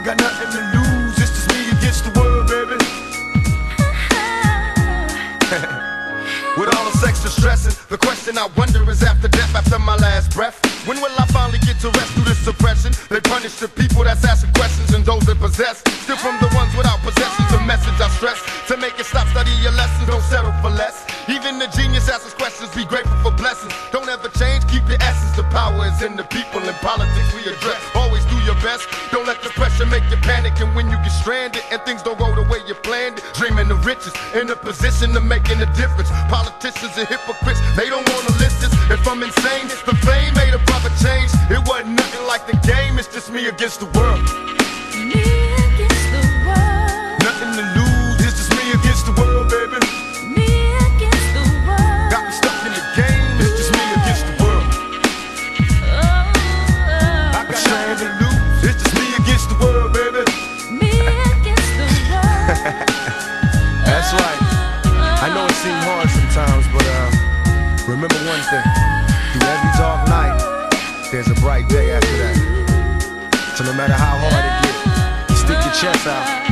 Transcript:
got nothing to lose, it's just me against the world, baby. With all the sex and stressing, the question I wonder is after death, after my last breath, when will I finally get to rest through this suppression? They punish the people that's asking questions and those that possess. Still from the ones without possessions, a message I stress. To make it stop, study your lessons, don't settle for less. Even the genius asks questions, be grateful for blessings. Don't ever change, keep your essence. The power is in the people, in politics we address. Always do your best, don't let the pressure make you panic. And when you get stranded and things don't go the way you planned it, dreaming the riches, in a position to making a difference. Politicians and hypocrites, they don't wanna listen. If I'm insane, the fame made a proper change. It wasn't nothing like the game, it's just me against the world. Me against the world. Nothing to lose, it's just me against the world, baby. Me against the world. Got me stuck in the game, it's just me against the world. I got nothing to lose, it's just me against the world, baby. Me against the world. That's right. I know it seems hard sometimes, but remember one thing. Through every dark night, there's a bright day after that. So no matter how hard it gets, stick your chest out.